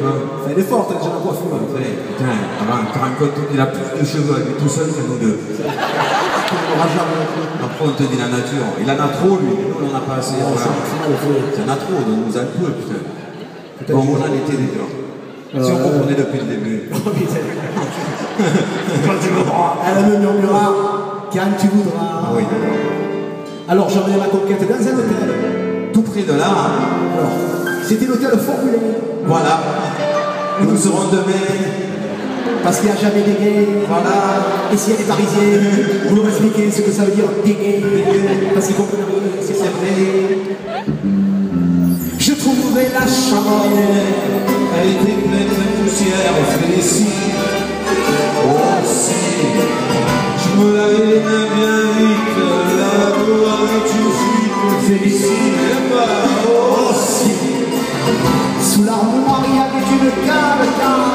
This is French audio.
quoi. Fais l'effort, t'as déjà la coiffure. Putain, tu te rends compte qu'il a plus de cheveux à lui tout seul que nous deux. Après on te dit la nature, il en a trop lui, nous on en a pas assez. Il en a trop, donne-nous un peu, putain. Bon, on en était déjà. Si on comprenait depuis le début. Elle me murmura quand tu voudras. Oui. Alors j'emmenais ma conquête dans un hôtel. Tout près de là. Alors, c'était l'hôtel Formule. Voilà. Nous serons demain. Parce qu'il n'y a jamais des gays. Voilà. Et si elle est parisienne, vous leur expliquez ce que ça veut dire des gays. Parce qu'ils comprennent rien, c'est vrai. Je trouverai la chambre. Elle était pleine de poussière, félicite. Oh si, je me lavais les mains bien vite, la gloire tu fuis, félicite. Oh si, sous l'armoire il y avait une cave.